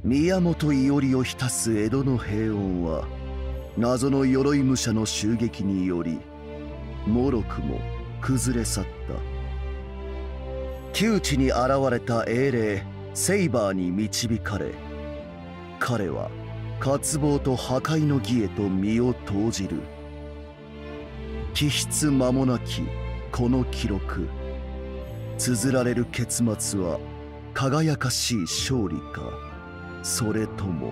宮本伊織を浸す江戸の平穏は謎の鎧武者の襲撃によりもろくも崩れ去った。窮地に現れた英霊セイバーに導かれ、彼は渇望と破壊の儀へと身を投じる。気質間もなきこの記録、綴られる結末は輝かしい勝利か、それとも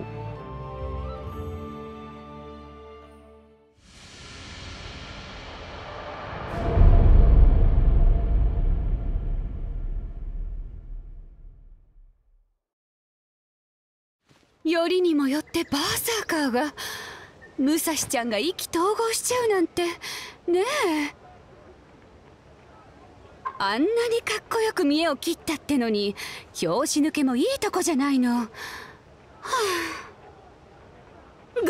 よりにもよってバーサーカーが武蔵ちゃんが意気投合しちゃうなんてねえ。あんなにかっこよく見栄を切ったってのに拍子抜けもいいとこじゃないの。はあ、 ご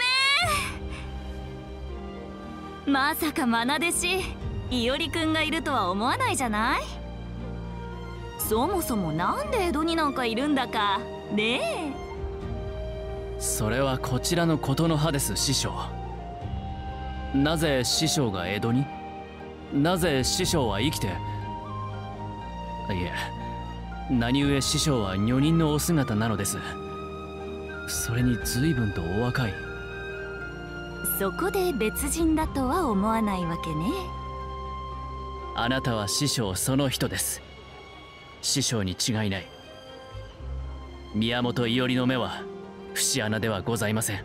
めん。まさか愛弟子伊織くんがいるとは思わないじゃない。そもそもなんで江戸になんかいるんだかねえ。 それはこちらのことの葉です、師匠。なぜ師匠が江戸に？なぜ師匠は生きて？いえ、何故師匠は女人のお姿なのです。それに随分とお若い。 そこで別人だとは思わないわけね。 あなたは師匠その人です。師匠に違いない。宮本伊織の目は節穴ではございません。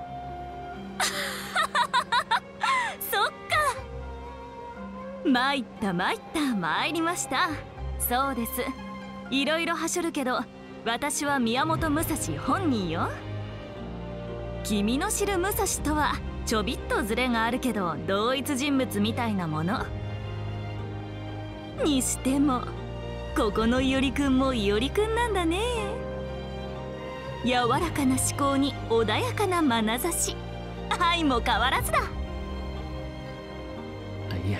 そっか。参った参りました。そうです。いろいろはしょるけど私は宮本武蔵本人よ。君の知る武蔵とはちょびっとズレがあるけど同一人物みたいなものにしても、ここの伊織くんも伊織くんなんだね。柔らかな思考に穏やかな眼差し、愛も変わらずだ。 いえ、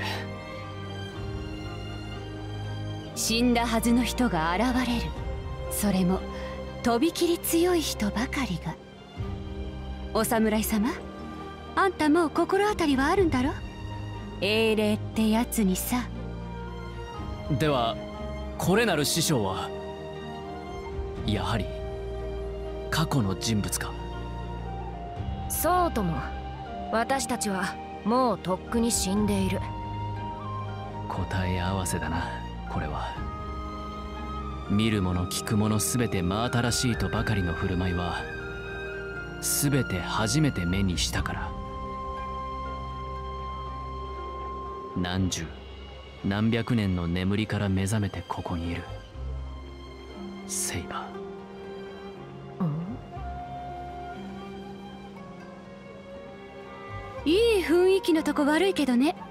死んだはずの人が現れる。それもとびきり強い人ばかりが。お侍様、あんたもう心当たりはあるんだろ。英霊ってやつにさ。 ではこれなる師匠はやはり過去の人物か。 そうとも。私たちはもうとっくに死んでいる。 答え合わせだな、これは。見るもの聞くもの全て真新しいとばかりの振る舞いは全て初めて目にしたから。何十何百年の眠りから目覚めてここにいるセイバー。いい雰囲気のとこ悪いけどね。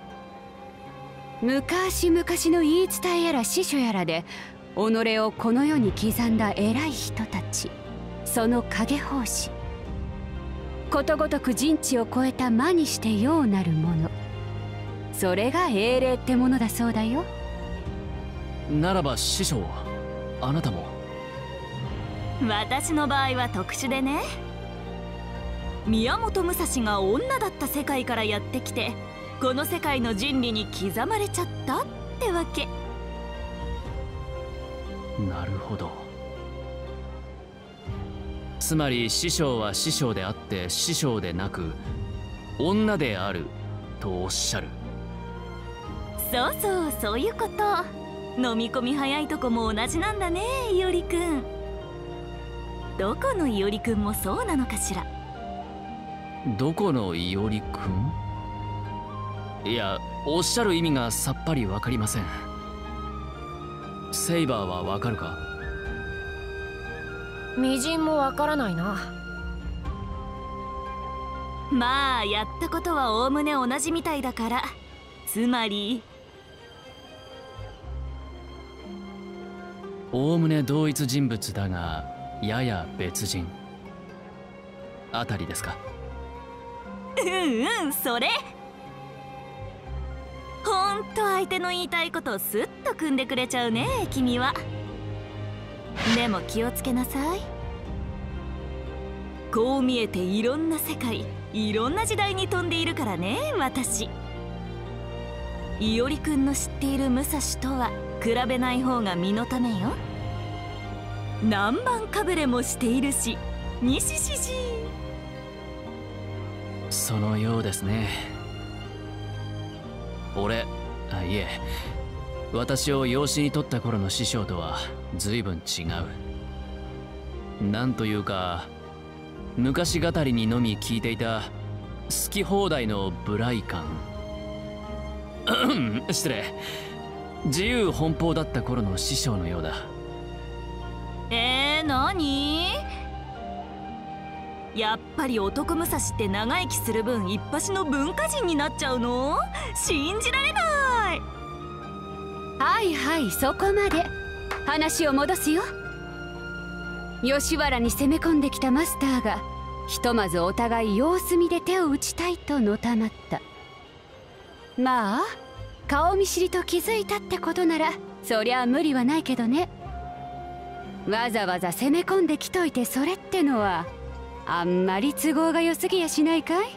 昔々の言い伝えやら師書やらで己をこの世に刻んだ偉い人たち、その影奉仕、ことごとく人知を超えた魔にしてようなるもの、それが英霊ってものだそうだよ。 ならば師匠はあなたも。 私の場合は特殊でね、宮本武蔵が女だった世界からやってきてこの世界の人理に刻まれちゃったってわけ。 なるほど。つまり師匠は師匠であって師匠でなく女であるとおっしゃる。 そうそう、そういうこと。飲み込み早いとこも同じなんだね、伊織くん。どこの伊織くんもそうなのかしら。 どこの伊織くん？いや、おっしゃる意味がさっぱりわかりません。セイバーはわかるか？ 微塵もわからないな。 まあやったことはおおむね同じみたいだから、つまりおおむね同一人物だがやや別人あたりですか？ それ。ほんと相手の言いたいことをスッと組んでくれちゃうね、君は。でも気をつけなさい。 こう見えていろんな世界、いろんな時代に飛んでいるからね。私いおりくんの知っている武蔵とは比べない方が身のためよ。南蛮かぶれもしているし、にししし。 そのようですね。いえ、私を養子に取った頃の師匠とは随分違う。なんというか、昔語りにのみ聞いていた好き放題の無頼感失礼、自由奔放だった頃の師匠のようだ。 何？やっぱり男武蔵って長生きする分一発の文化人になっちゃうの？信じられない。 はいはい、そこまで。話を戻すよ。吉原に攻め込んできたマスターがひとまずお互い様子見で手を打ちたいとのたまった。まあ顔見知りと気づいたってことならそりゃ無理はないけどね。わざわざ攻め込んできといてそれってのはあんまり都合が良すぎやしないかい？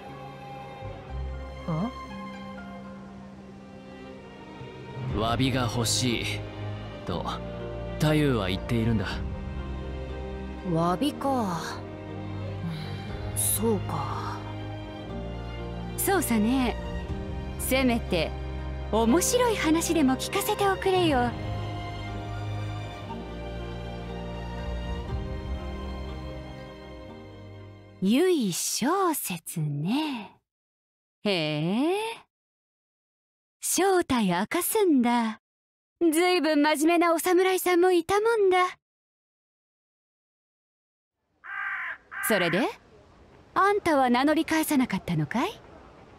詫びが欲しいと太夫は言っているんだ。 詫びか。そうか。 そうさね。せめて面白い話でも聞かせておくれよ。由小説ね。へえ、正体明かすんだ。ずいぶん真面目なお侍さんもいたもんだ。それであんたは名乗り返さなかったのかい？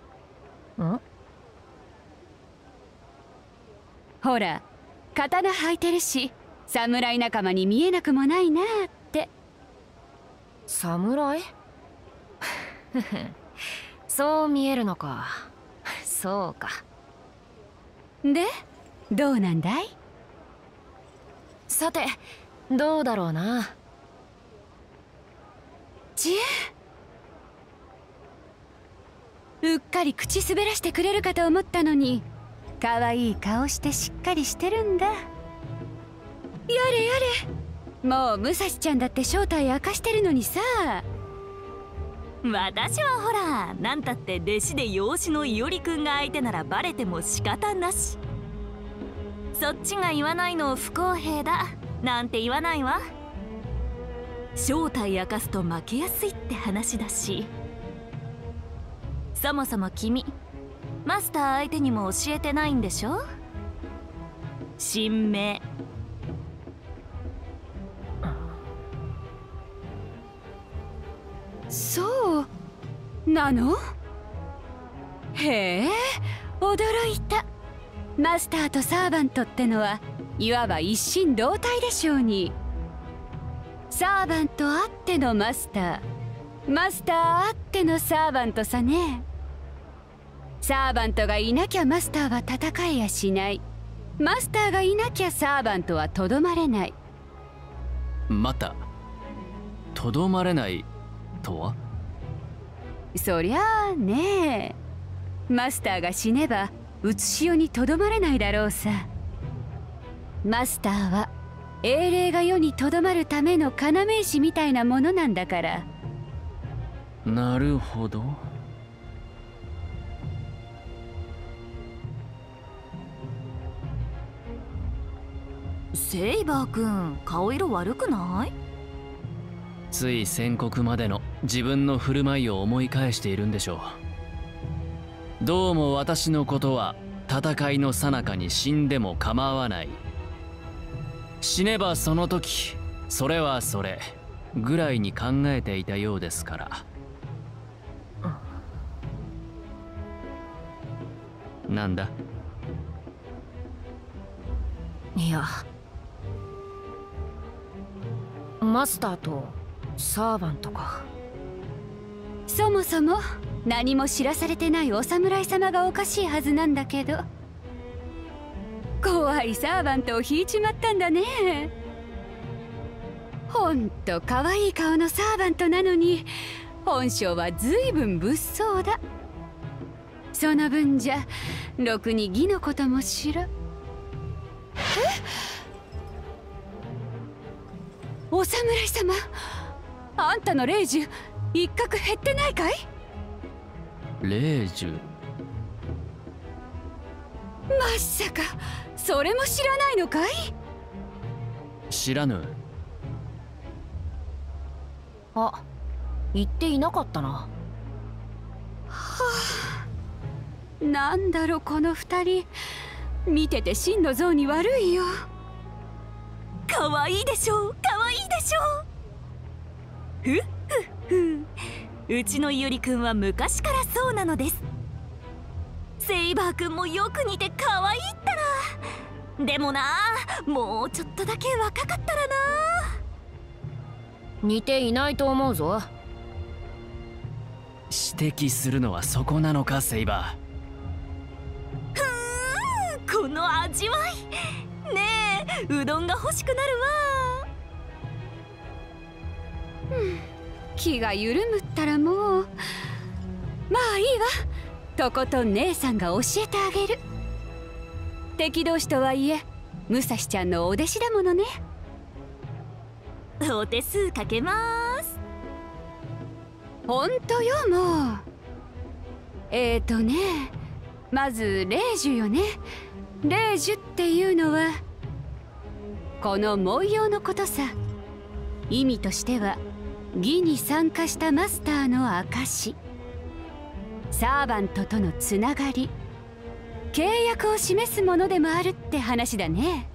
ほら、刀履いてるし侍仲間に見えなくもないなって。 侍？そう見えるのか。そうか。 でどうなんだい？ さてどうだろうな。 うっかり口滑らしてくれるかと思ったのに、可愛い顔してしっかりしてるんだ。やれやれ、もう武蔵ちゃんだって正体明かしてるのにさ。 私はほら、なんたって弟子で養子のいおりくんが相手ならバレても仕方なし。そっちが言わないの不公平だなんて言わないわ。正体明かすと負けやすいって話だし。そもそも君マスター相手にも教えてないんでしょ？神明。 そうなの？へえ、驚いた。マスターとサーバントってのはいわば一心同体でしょうに。サーバントあってのマスター、マスターあってのサーバントさね。サーバントがいなきゃマスターは戦えやしない。マスターがいなきゃサーバントはとどまれない。 またとどまれないとは？ そりゃあねえ、マスターが死ねばうつしおにとどまれないだろうさ。マスターは英霊が世にとどまるための要石みたいなものなんだから。 なるほど。 セイバーくん、顔色悪くない？ つい宣告までの自分の振る舞いを思い返しているんでしょう。どうも私のことは戦いの最中に死んでも構わない、死ねばその時それはそれぐらいに考えていたようですから。なんだ？ いや、マスターとサーバントか。 そもそも何も知らされてないお侍様がおかしいはずなんだけど。怖いサーバントを引いちまったんだね。 ほんと可愛い顔のサーバントなのに本性はずいぶん物騒だ。その分じゃろくに義のことも知ら。お侍様、あんたの霊樹一角減ってないかい？ 霊樹？ まさかそれも知らないのかい？ 知らぬ。 あ、言っていなかったな。 なんだろこの二人、見てて真の像に悪いよ。 かわいいでしょう、かわいいでしょう。ふっふっふ、うちのいおりくんは昔からそうなのです。セイバーくんもよく似てかわいいったら。でもな、もうちょっとだけ若かったらな。 似ていないと思うぞ。 指摘するのはそこなのか、セイバこの味わい。ねえ、うどんが欲しくなるわ。 気が緩むったらもう。まあいいわ、とことん姉さんが教えてあげる。敵同士とはいえ武蔵ちゃんのお弟子だものね。 お手数かけます。 ほんとよ、もう。まず霊樹よね。霊樹っていうのはこの文様のことさ。意味としては義に参加したマスターの証、サーバントとのつながり、契約を示すものでもあるって話だね。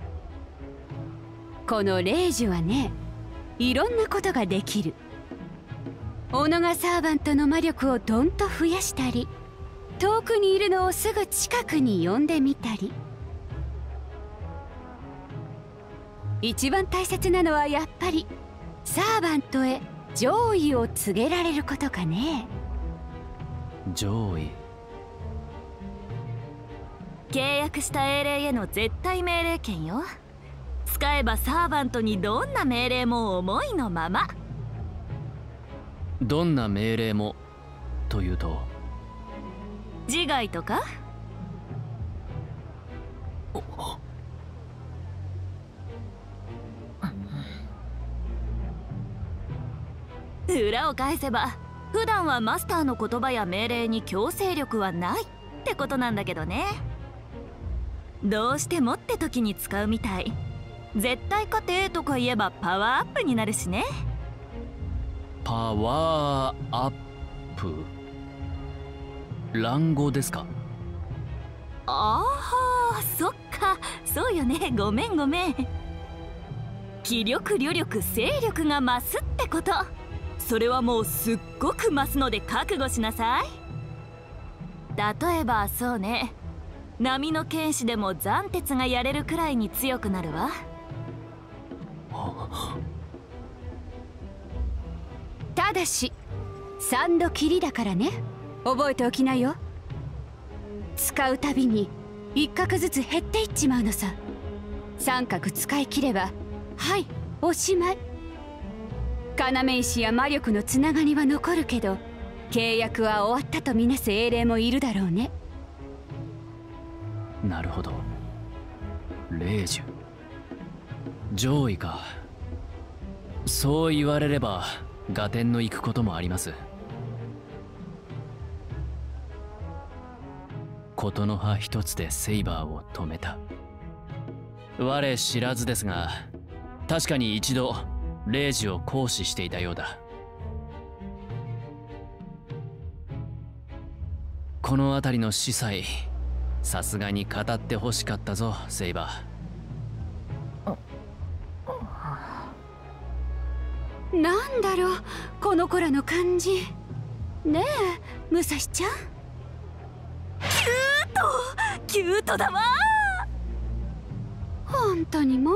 この霊樹はね、いろんなことができる。オノがサーバントの魔力をどんと増やしたり、遠くにいるのをすぐ近くに呼んでみたり。一番大切なのはやっぱりサーバントへ上位を告げられることかね。 上位？ 契約した英霊への絶対命令権よ。使えばサーバントにどんな命令も思いのまま。 どんな命令もというと？ 自害とか？裏を返せば普段はマスターの言葉や命令に強制力はないってことなんだけどね。どうしてもって時に使うみたい。絶対勝てとか言えばパワーアップになるしね。 パワーアップ？乱語ですか？ ああ、そっか、そうよね。ごめんごめん。気力、旅力、勢力が増すってこと。それはもうすっごく増すので覚悟しなさい。例えばそうね、波の剣士でも斬鉄がやれるくらいに強くなるわ。 ただし3度きりだからね。覚えておきなよ。使うたびに1角ずつ減っていっちまうのさ。3角使い切ればはいおしまい。要石や魔力のつながりは残るけど、契約は終わったとみなす英霊もいるだろうね。 なるほど。霊樹上位か。そう言われれば合点のいくこともあります。ことの葉一つでセイバーを止めた。我知らずですが、確かに一度霊樹を行使していたようだ。この辺りの司祭、さすがに語ってほしかったぞ、セイバー。なんだろうこの子らの感じ。ねえ武蔵ちゃん。 キュートだわ。 本当にも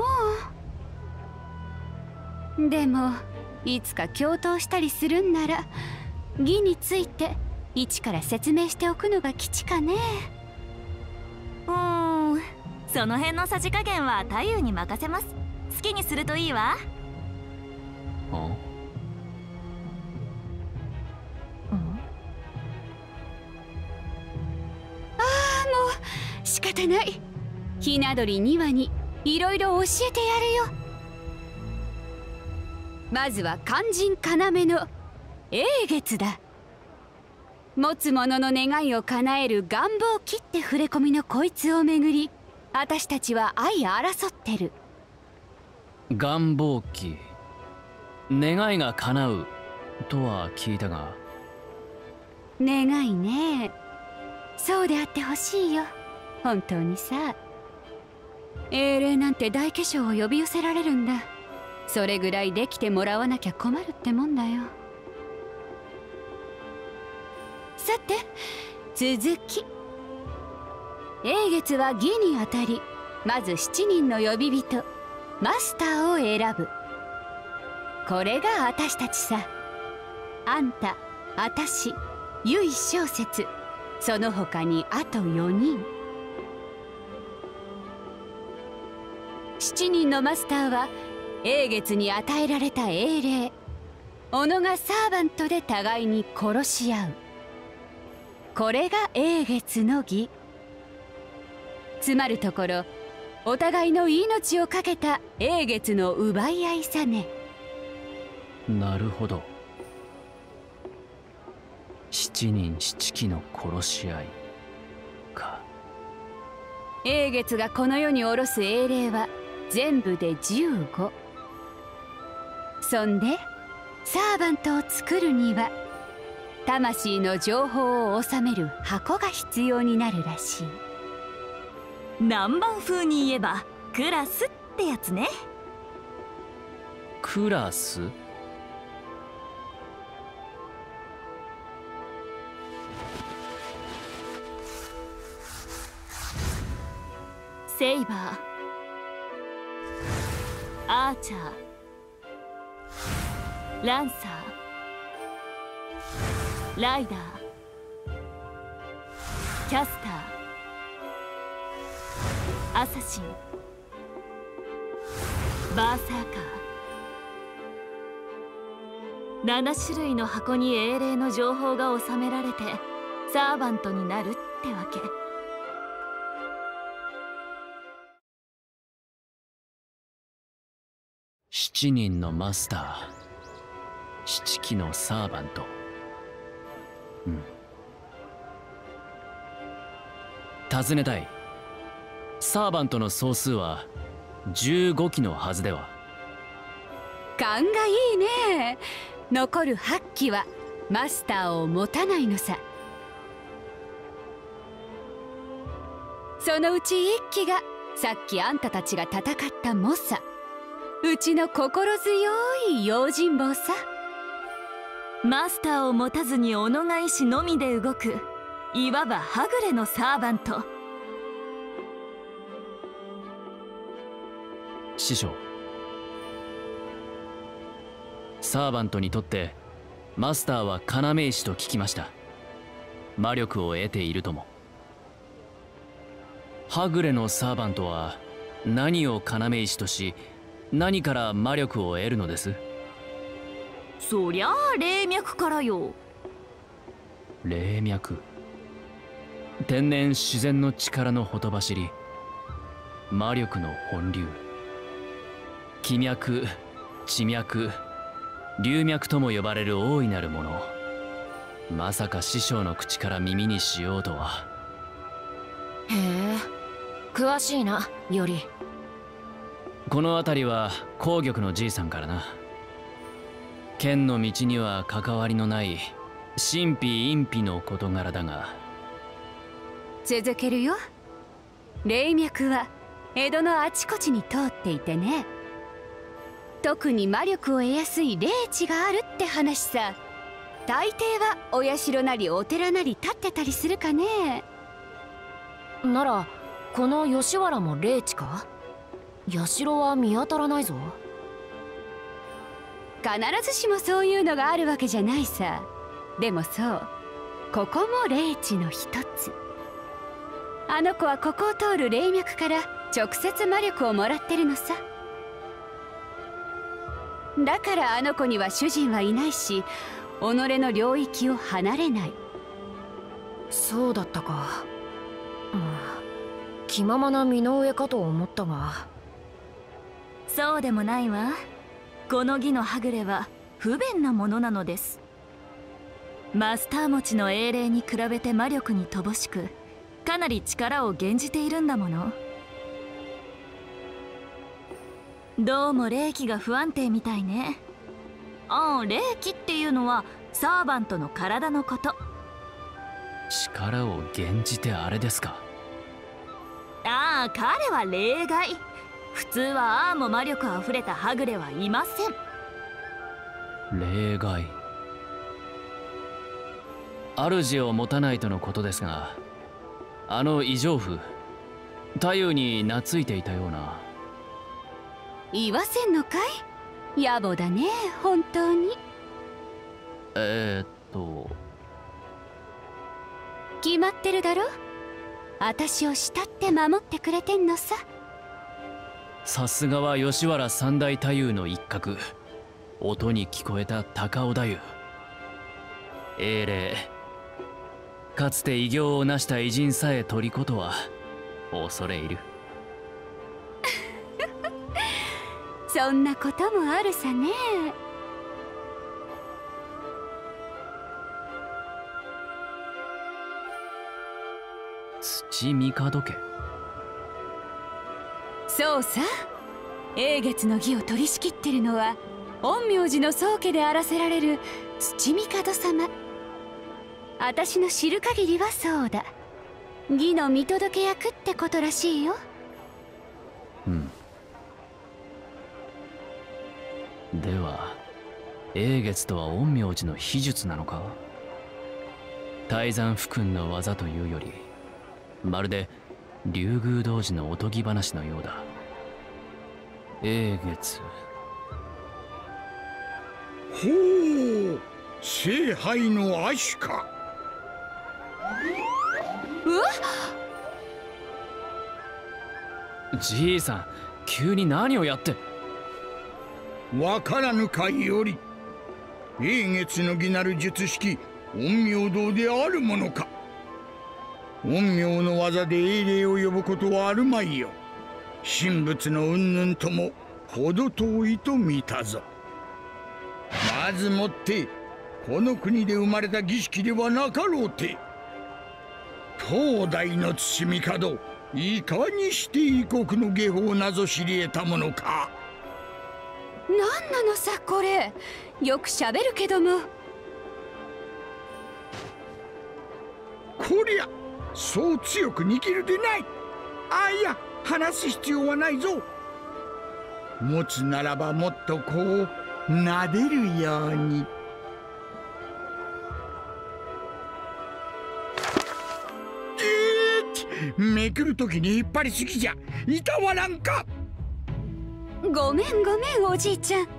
う。でもいつか共闘したりするんなら義について一から説明しておくのが吉かね。 その辺のさじ加減は太夫に任せます。好きにするといいわ。 ん？ 仕方ない。ひな鳥2羽にいろいろ教えてやるよ。まずは肝心要の英月だ。持つ者の願いを叶える願望を切って触れ込みのこいつをめぐり、私たちは相争ってる。 願望期、願いが叶うとは聞いたが。 願いね。そうであってほしいよ、本当にさ。英霊なんて大化粧を呼び寄せられるんだ。それぐらいできてもらわなきゃ困るってもんだよ。さて続き。英月は義にあたり、まず7人の呼び人マスターを選ぶ。これが私たちさ。あんた、あたし、唯小説、その他にあと4人。7人のマスターは英月に与えられた英霊、己がサーバントで互いに殺し合う。これが英月の義。つまるところ、お互いの命をかけた英月の奪い合いさね。 なるほど。7人7機の殺し合いか。 英月がこの世に下ろす英霊は全部で15。そんでサーバントを作るには魂の情報を収める箱が必要になるらしい。 南蛮風に言えばクラスってやつね。 クラス？ セイバー、アーチャー、ランサー、ライダー、キャスター、アサシン、バーサーカー。7種類の箱に英霊の情報が収められてサーバントになるってわけ。 7人のマスター、7機のサーバント。尋ねたい。サーバントの総数は15機のはずでは。 勘がいいね。残る8機はマスターを持たないのさ。そのうち1機がさっきあんたたちが戦った猛者、うちの心強い用心棒さ。 マスターを持たずに己が意志のみで動く、いわばはぐれのサーバント。 師匠、サーバントにとってマスターは要石と聞きました。魔力を得ているとも。はぐれのサーバントは何を要石とし、何から魔力を得るのです？ そりゃあ霊脈からよ。 霊脈、天然自然の力のほとばしり、魔力の本流、気脈、地脈、流脈とも呼ばれる大いなるもの。まさか師匠の口から耳にしようとは。 へえ、詳しいな、より。 この辺りは紅玉のじいさんからな。剣の道には関わりのない神秘隠秘の事柄だが。 続けるよ。霊脈は江戸のあちこちに通っていてね。特に魔力を得やすい霊地があるって話さ。大抵はお社なりお寺なり立ってたりするかね。 ならこの吉原も霊地か？社は見当たらないぞ。 必ずしもそういうのがあるわけじゃないさ。でもそう、ここも霊地の一つ。あの子はここを通る霊脈から直接魔力をもらってるのさ。 だからあの子には主人はいないし、己の領域を離れない。 そうだったか。気ままな身の上かと思ったが。 そうでもないわ。この儀のはぐれは不便なものなのです。マスター持ちの英霊に比べて魔力に乏しく、かなり力を減じているんだもの。どうも霊気が不安定みたいね。ああ、霊気っていうのはサーバントの体のこと。 力を減じてあれですか。 ああ、彼は例外。普通はああも魔力あふれたはぐれはいません。 例外。主を持たないとのことですが、あの異常婦太夫に懐いていたような。 言わせんのかい？野暮だね、本当に。決まってるだろ。私を慕って守ってくれてんのさ。 さすがは吉原三大太夫の一角、音に聞こえた高尾太夫。英霊、かつて偉業を成した偉人さえ虜とは恐れ入る。 そんなこともあるさね。 土帝家。 そうさ。英月の儀を取り仕切ってるのは陰陽師の宗家であらせられる土帝様。私の知る限りはそうだ。儀の見届け役ってことらしいよ。 では英月とは陰陽師の秘術なのか。泰山府君の技というより、まるで竜宮童子のおとぎ話のようだ。英月。 ほう、聖杯の亜種か。 うわっ！じいさん、急に何をやって。 わからぬかより、英月の儀なる術式陰陽道であるものか。陰陽の技で英霊を呼ぶことはあるまいよ。神仏の云々とも程遠いと見たぞ。まずもってこの国で生まれた儀式ではなかろうて。東大の土帝、いかにして異国の下法なぞ知り得たものか。 何なのさこれ。よくしゃべるけども。 こりゃそう強く握るでない。あ、いや、話す必要はないぞ。持つならばもっとこう撫でるように。めくるときに引っ張りすぎじゃ。いたわらんか。 ごめんおじいちゃん。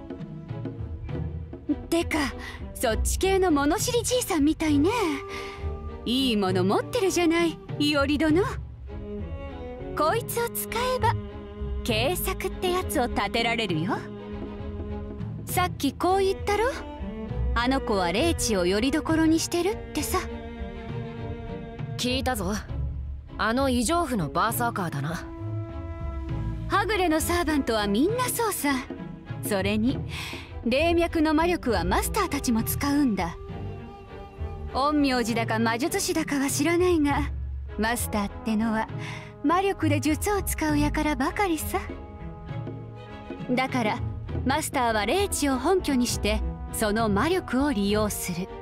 てかそっち系の物知りじいさんみたいね。いいもの持ってるじゃない、いおり殿。こいつを使えば計策ってやつを立てられるよ。さっきこう言ったろ。あの子は霊地をよりどころにしてるってさ。 聞いたぞ。あの異常婦のバーサーカーだな。 はぐれのサーバントはみんなそうさ。それに霊脈の魔力はマスターたちも使うんだ。陰陽師だか魔術師だかは知らないが、マスターってのは魔力で術を使う輩ばかりさ。だからマスターは霊地を本拠にしてその魔力を利用する。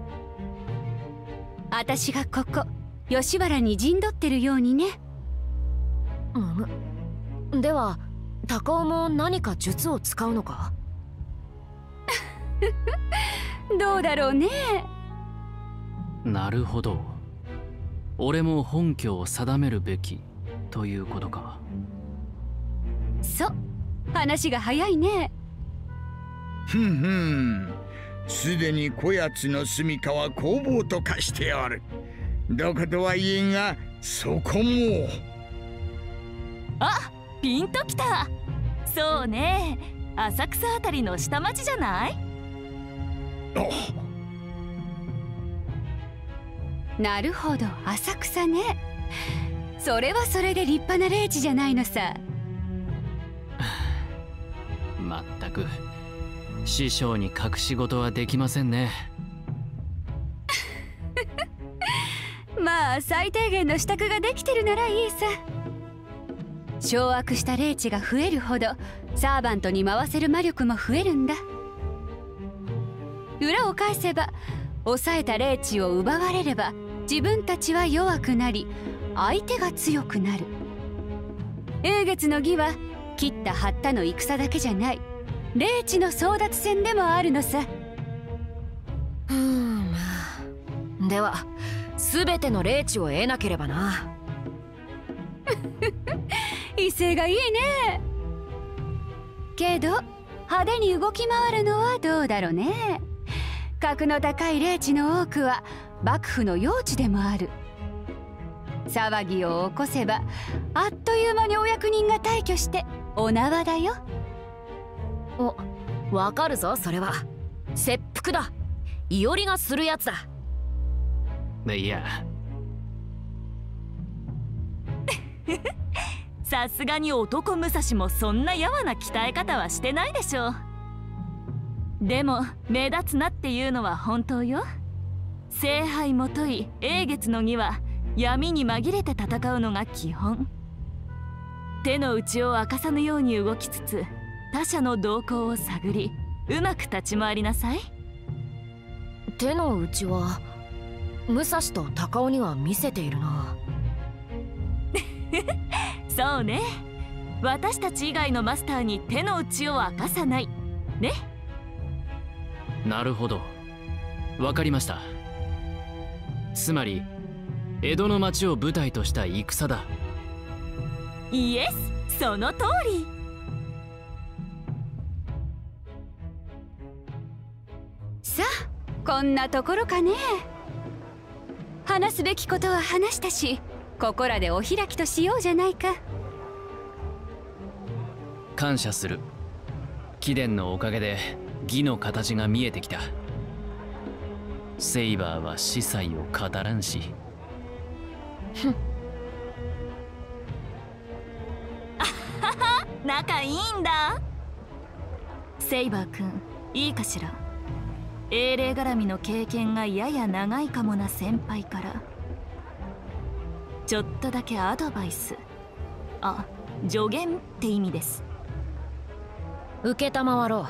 私がここ吉原に陣取ってるようにね。 では高尾も何か術を使うのか。 どうだろうね。 なるほど。俺も本拠を定めるべきということか。 そう、話が早いね。 すでにこやつの住処は工房と化しておる。どことは言えんが、そこも。 あ、ピンときた。そうね、 浅草あたりの下町じゃない？ なるほど、浅草ね。それはそれで立派な霊地じゃないのさ。 まったく師匠に隠し事はできませんね。 まあ最低限の支度ができてるならいいさ。掌握した霊地が増えるほどサーバントに回せる魔力も増えるんだ。裏を返せば抑えた霊地を奪われれば自分たちは弱くなり相手が強くなる。英月の儀は切った張ったの戦だけじゃない、霊地の争奪戦でもあるのさ。 では全ての霊地を得なければな。 威勢がいいね。けど派手に動き回るのはどうだろうね。格の高い霊地の多くは幕府の用地でもある。騒ぎを起こせばあっという間にお役人が退去してお縄だよ。 わかるぞ、それは切腹だ。いおりがするやつだ。 いやさすがに男武蔵もそんなやわな鍛え方はしてないでしょう。でも目立つなっていうのは本当よ。聖杯もとい英月の儀は闇に紛れて戦うのが基本。手の内を明かさぬように動きつつ他者の動向を探りうまく立ち回りなさい。 手の内は武蔵と高尾には見せているな。 そうね、私たち以外のマスターに手の内を明かさないね。 なるほど、わかりました。つまり江戸の町を舞台とした戦だ。 イエス、その通り。 さあこんなところかね。話すべきことは話したし、ここらでお開きとしようじゃないか。 感謝する。貴殿のおかげで義の形が見えてきた。セイバーは司祭を語らんし。 仲いいんだ。セイバー君、いいかしら。英霊絡みの経験がやや長いかもな先輩からちょっとだけアドバイス、助言って意味です。 承ろう。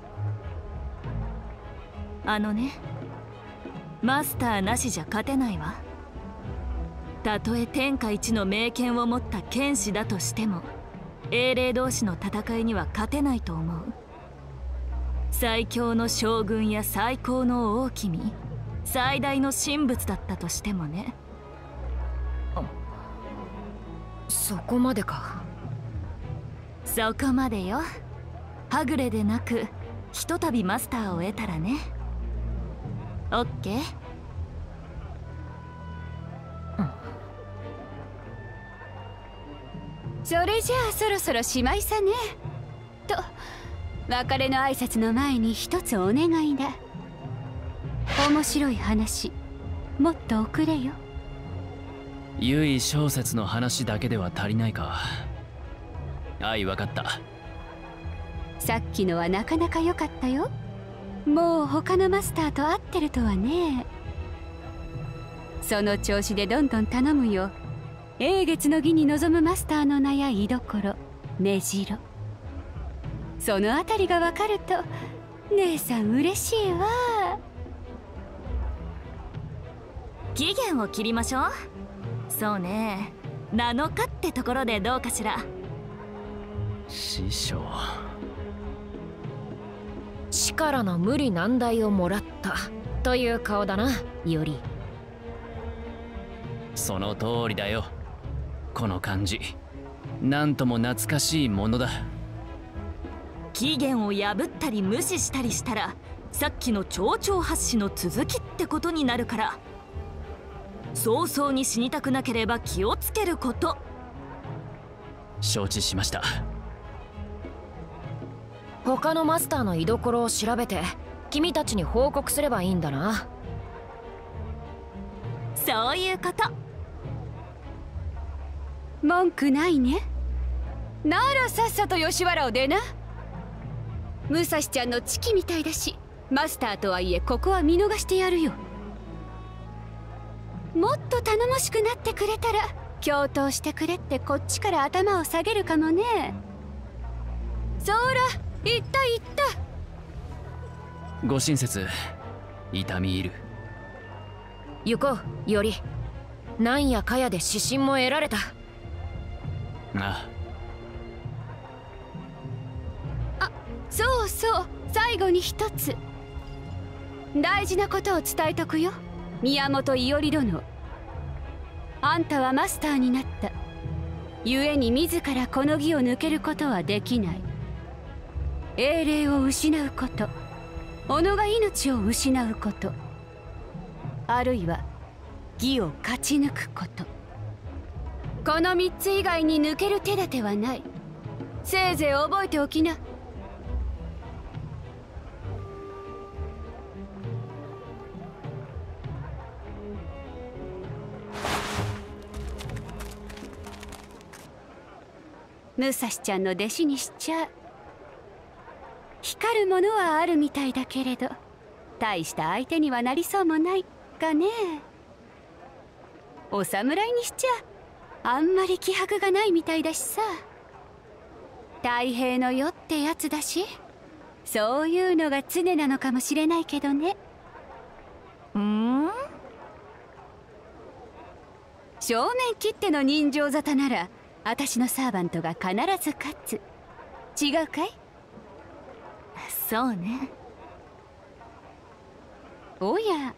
あのね、マスターなしじゃ勝てないわ。たとえ天下一の名剣を持った剣士だとしても英霊同士の戦いには勝てないと思う。最強の将軍や最高の王君、最大の神仏だったとしてもね。 そこまでか。 そこまでよ。はぐれでなくひとたびマスターを得たらね。オッケー。 それじゃあそろそろしまいさね。と別れの挨拶の前に一つお願いだ。面白い話もっと送れよ。 唯小説の話だけでは足りないか。わかった。 さっきのはなかなか良かったよ。もう他のマスターと会ってるとはね。その調子でどんどん頼むよ。英月の儀に臨むマスターの名や居所、根城、そのあたりが分かると姉さん嬉しいわ。 期限を切りましょう。そうね、7日ってところでどうかしら。 師匠、 力の無理難題をもらったという顔だな、より。 その通りだよ。この感じ、なんとも懐かしいものだ。 期限を破ったり無視したりしたらさっきの丁々発止の続きってことになるから、早々に死にたくなければ気をつけること。 承知しました。 他のマスターの居所を調べて君たちに報告すればいいんだな。 そういうこと。 文句ないね。ならさっさと吉原を出な。武蔵ちゃんのチキみたいだし、マスターとはいえここは見逃してやるよ。もっと頼もしくなってくれたら共闘してくれってこっちから頭を下げるかもね。そら、言った言った。 ご親切痛み入る。 行こうより。なんやかやで指針も得られた。 ああ、そうそう、最後に一つ大事なことを伝えとくよ、宮本伊織殿。あんたはマスターになった。故に自らこの儀を抜けることはできない。英霊を失うこと、己が命を失うこと、あるいは義を勝ち抜くこと、この3つ以外に抜ける手立てはない。せいぜい覚えておきな。武蔵ちゃんの弟子にしちゃう。光るものはあるみたいだけれど、大した相手にはなりそうもないかね。お侍にしちゃあんまり気迫がないみたいだしさ。太平の世ってやつだし、そういうのが常なのかもしれないけどね。正面切っての人情沙汰なら私のサーバントが必ず勝つ。違うかい？ そうね。 おや、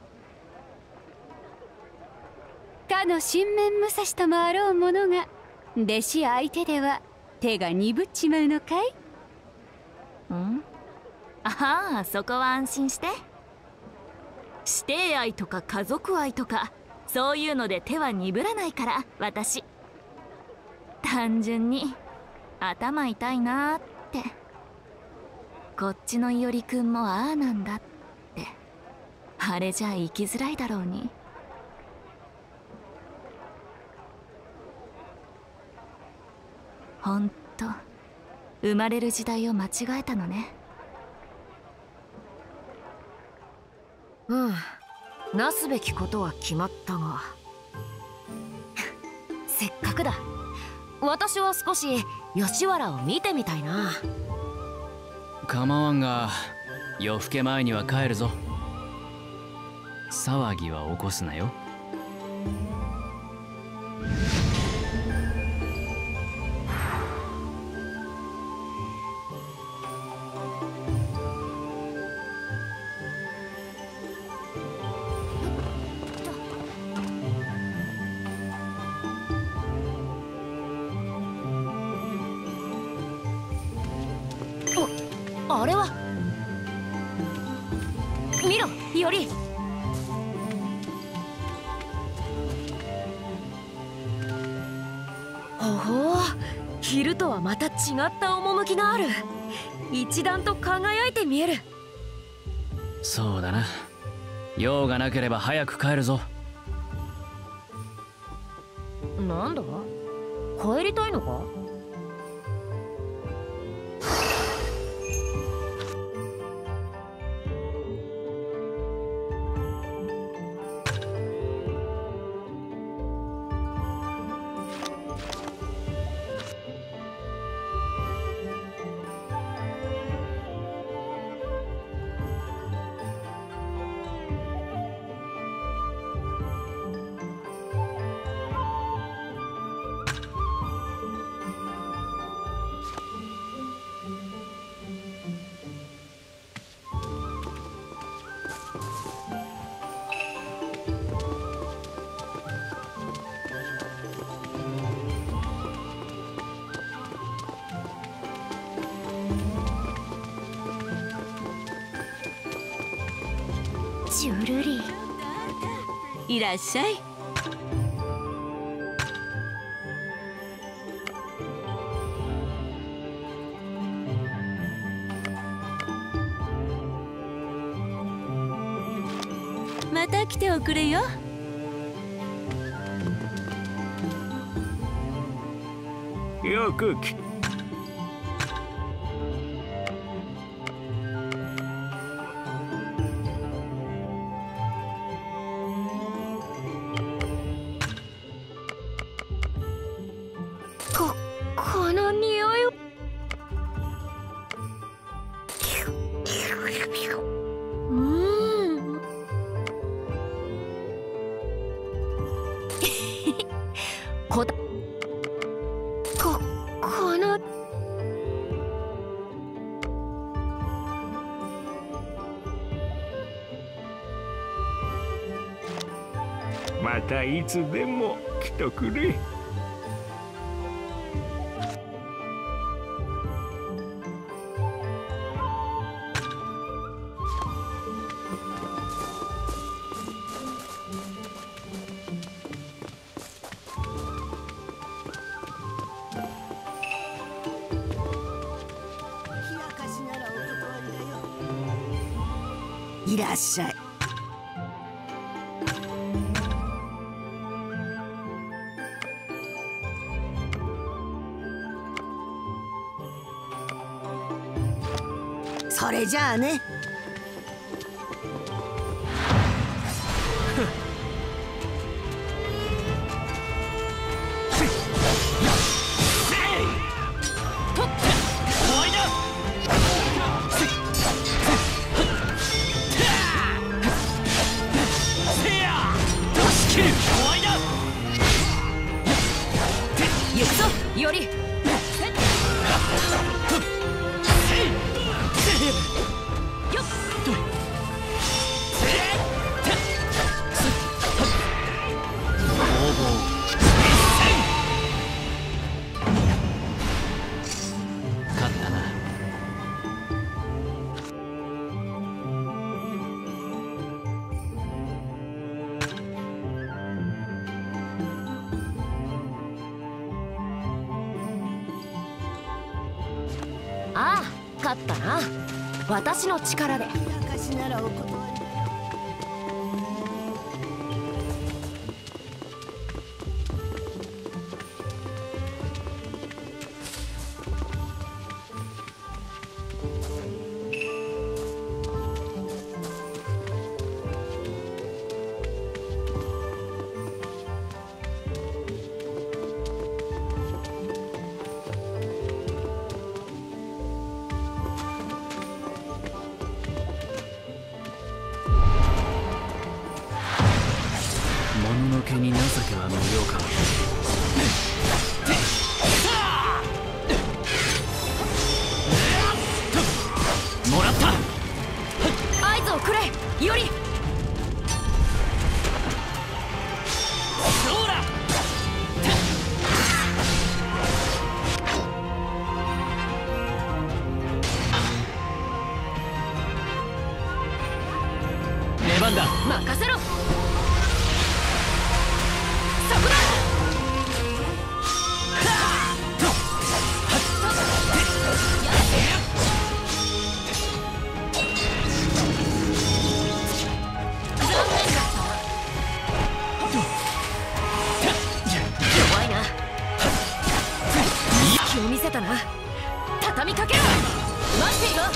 かの神面武蔵ともあろう者が弟子相手では手が鈍っちまうのかい？ ああ、そこは安心して。師弟愛とか家族愛とかそういうので手は鈍らないから。私単純に頭痛いなーって。こっちの伊織くんもああなんだって。あれじゃ生きづらいだろうに。ほんと生まれる時代を間違えたのね。 なすべきことは決まったがせっかくだ。私は少し吉原を見てみたいな。 構わんが夜更け前には帰るぞ。騒ぎは起こすなよ。 あれは見ろ、伊織。ほほう、昼とはまた違った趣がある。一段と輝いて見える。 そうだな。用がなければ早く帰るぞ。 なんだ、帰りたいのか？ ジュルリ、いらっしゃい。 また来ておくれよ。 よくこの匂い。このまたいつでも来とくれ。 いらっしゃい。それじゃあね。 行くぞより。 勝ったな。 ああ、勝ったな。私の力で。 証ならお断り。 もののけに情けは無用か。もらった。 合図をくれより。 そうだ。出番だ。 任せろ。そこだ。弱いな。気を見せたな。畳みかけろ。待っていろ。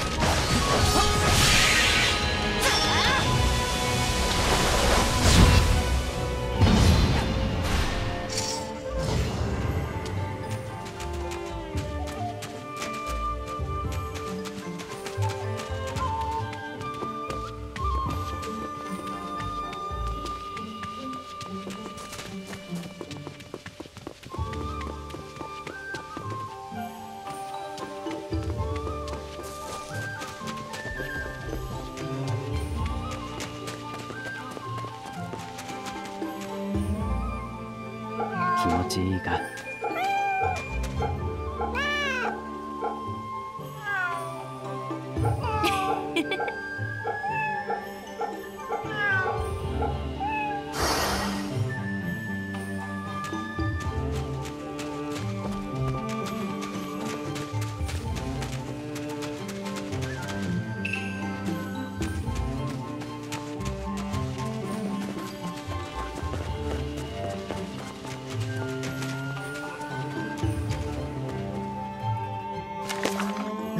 気持ちいいか。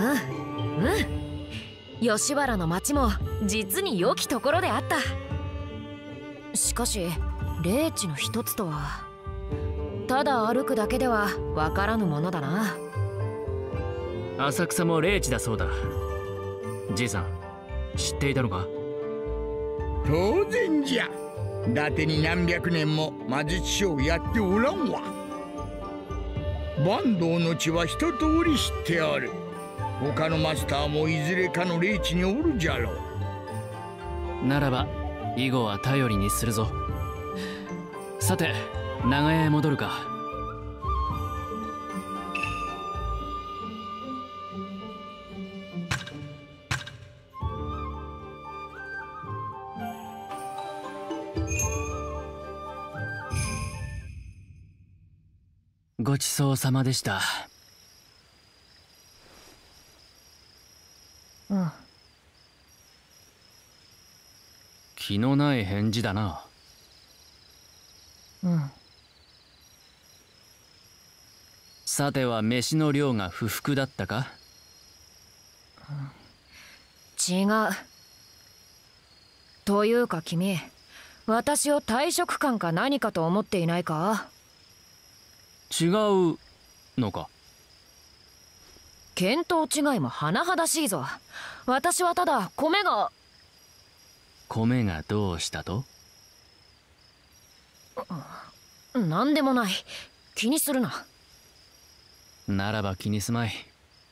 吉原の町も実に良きところであった。しかし霊地の一つとはただ歩くだけではわからぬものだな。 浅草も霊地だそうだ。じいさん、知っていたのか？ 当然じゃ。伊達に何百年も魔術師をやっておらんわ。坂東の地は一通り知ってある。他のマスターもいずれかの霊地におるじゃろう。 ならば以後は頼りにするぞ。さて、長屋へ戻るか。ごちそうさまでした。気のない返事だな。さては飯の量が不服だったか？ 違う。というか君、私を退職官か何かと思っていないか？ 違うのか？ 見当違いも甚だしいぞ。私はただ米がどうしたと？ 何でもない。気にするな。 ならば気にすまい。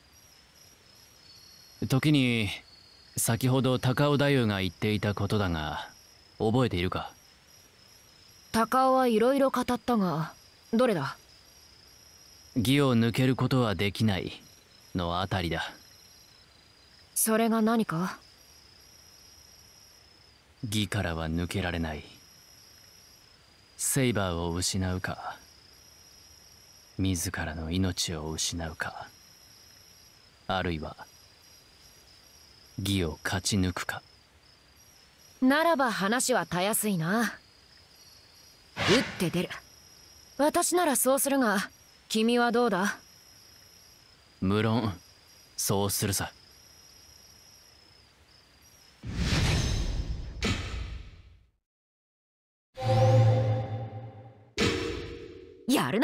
時に先ほど高尾太夫が言っていたことだが、覚えているか？ 高尾はいろいろ語ったが、どれだ？ 義を抜けることはできないのあたりだ。 それが何か？ 義からは抜けられない。セイバーを失うか、自らの命を失うか、あるいは義を勝ち抜くか。 ならば話はたやすいな。打って出る。私ならそうするが、君はどうだ？ 無論そうするさ。 やるな。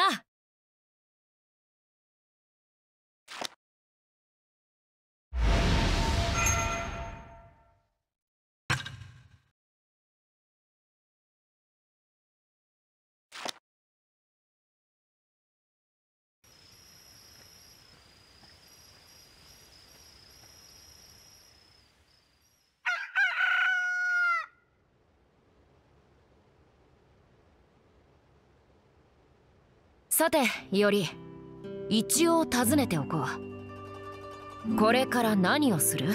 さて、より一応尋ねておこう。これから何をする？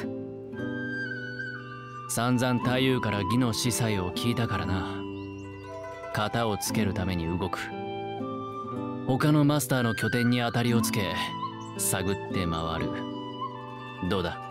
散々太夫から義の司祭を聞いたからな。型をつけるために動く。他のマスターの拠点に当たりをつけ、探って回る。どうだ？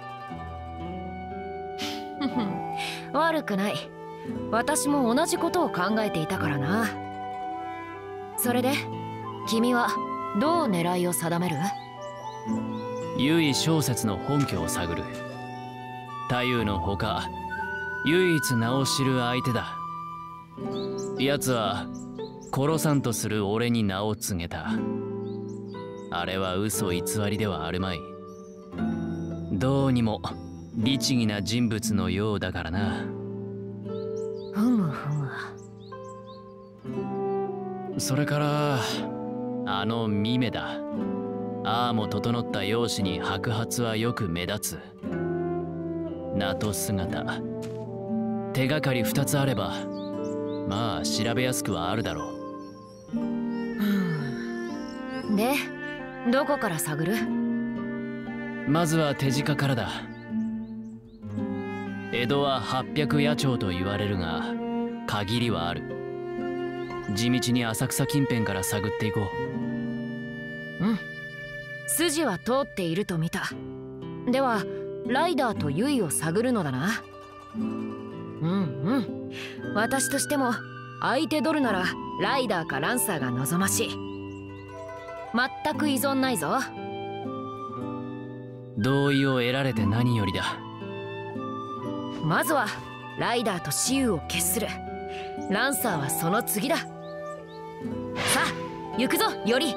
悪くない。私も同じことを考えていたからな。それで君はどう狙いを定める？ 由井正雪の本拠を探る。太夫のほか唯一名を知る相手だ。奴は殺さんとする俺に名を告げた。あれは嘘偽りではあるまい。どうにも律儀な人物のようだからな。 ふむふむ。 それからあのミメだ。ああも整った容姿に白髪はよく目立つ。名と姿、手がかり2つあればまあ調べやすくはあるだろう。で、どこから探る？ まずは手近からだ。江戸は800野町と言われるが限りはある。地道に浅草近辺から探っていこう。 筋は通っていると見た。ではライダーとユイを探るのだな。私としても相手取るならライダーかランサーが望ましい。全く依存ないぞ。 同意を得られて何よりだ。 まずはライダーと雌雄を決する。ランサーはその次だ。さあ行くぞより。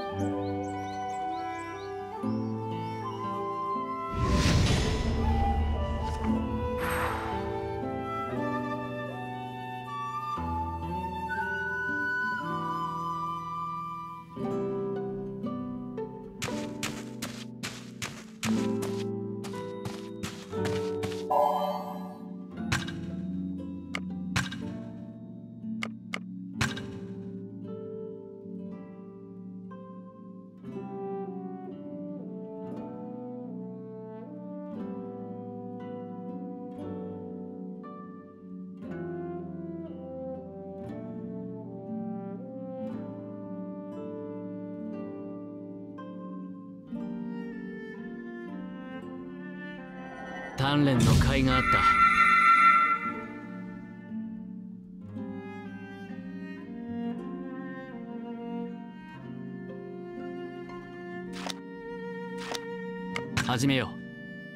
鍛錬の甲斐があった。始めよう。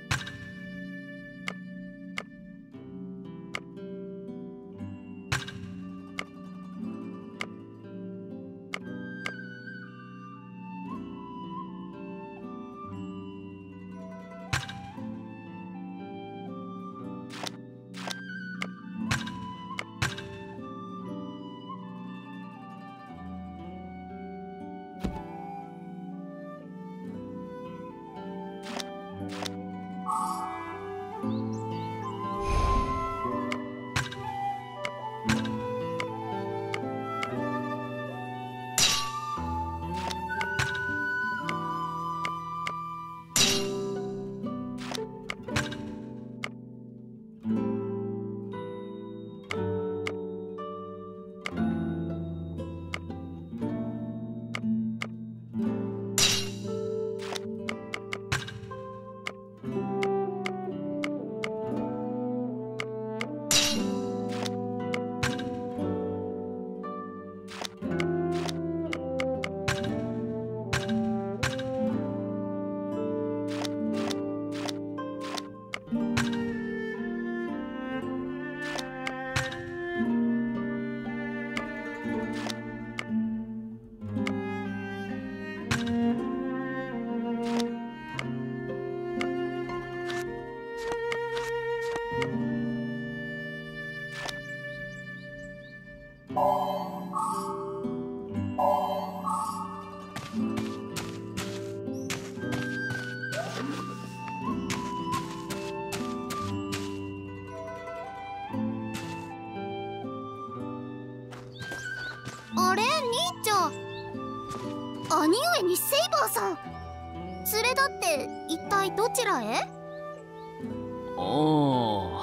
あれ、兄ちゃん。兄上にセイバーさん。連れだって一体どちらへ？ おお。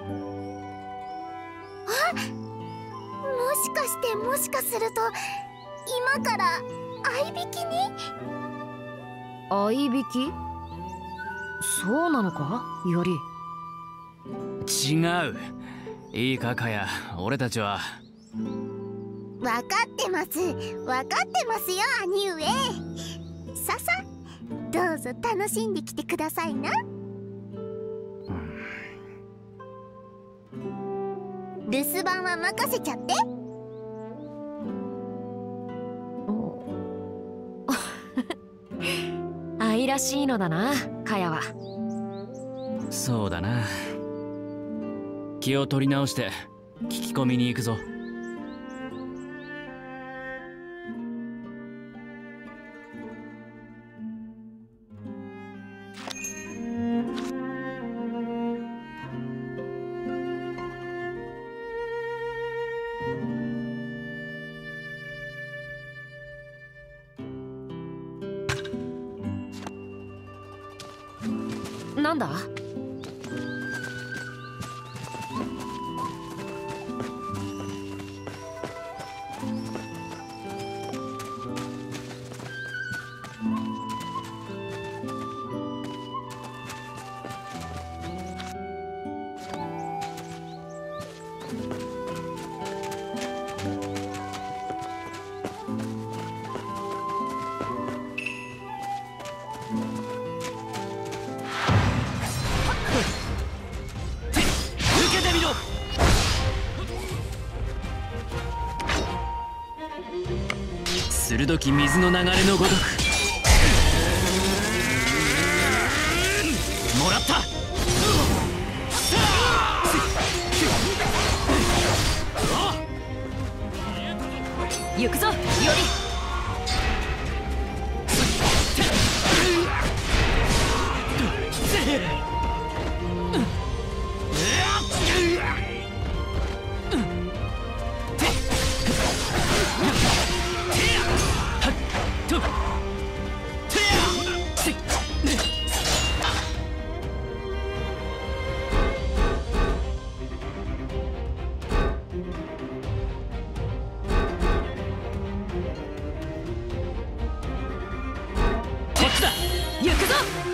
あ、もしかしてもしかすると今から合いびきに？ 合いびき？そうなのかより。 違う。いいかカヤ、俺たちは。 分かってます。分かってますよ兄上。ささ、どうぞ楽しんできてくださいな。留守番は任せちゃって。 愛らしいのだな、カヤは。 そうだな。気を取り直して聞き込みに行くぞ。 なんだ？ どき水の流れのごとく。もらった。 行くぞより。行くぞ。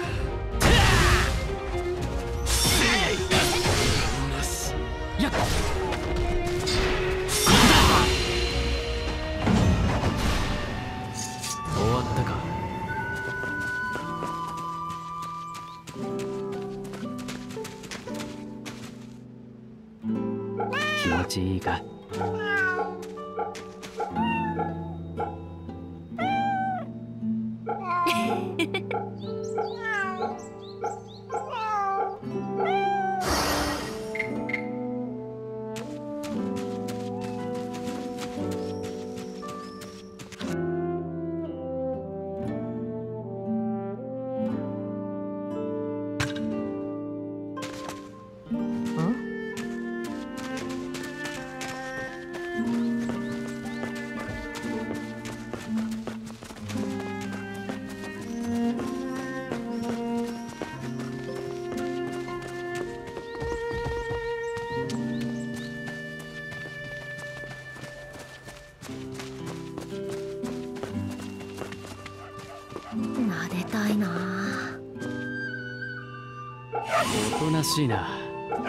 やっ終わったか。気持ちいいか。撫でたいな。 おとなしいな。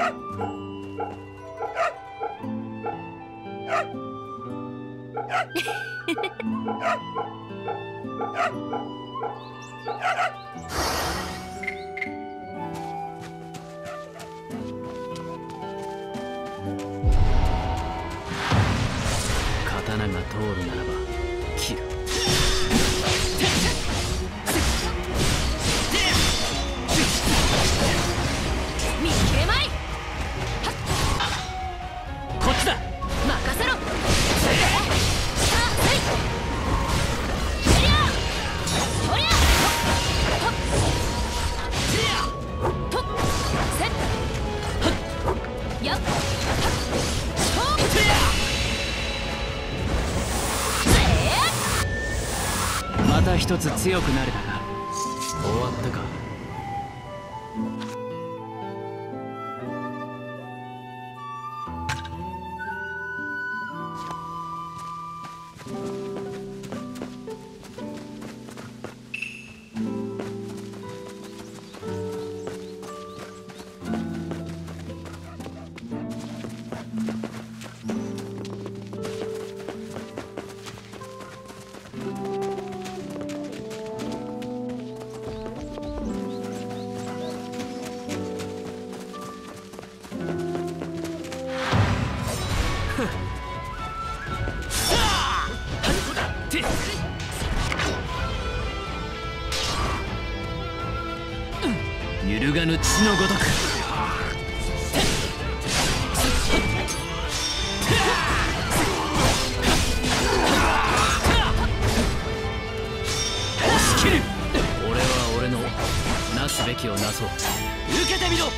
刀が通るならば切る。 見切れまい。 こっちだ。 任せろ。 また一つ強くなれたか。終わったか。揺るがぬ血のごとく。押し切る。俺は俺のなすべきをなそう。受けてみろ。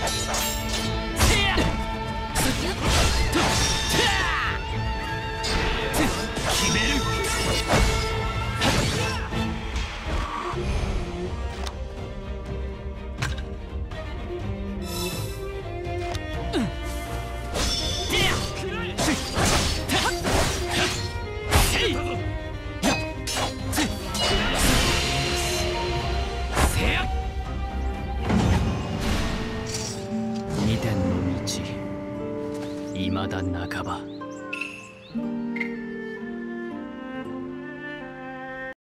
決める。2点の道、いまだ半ば。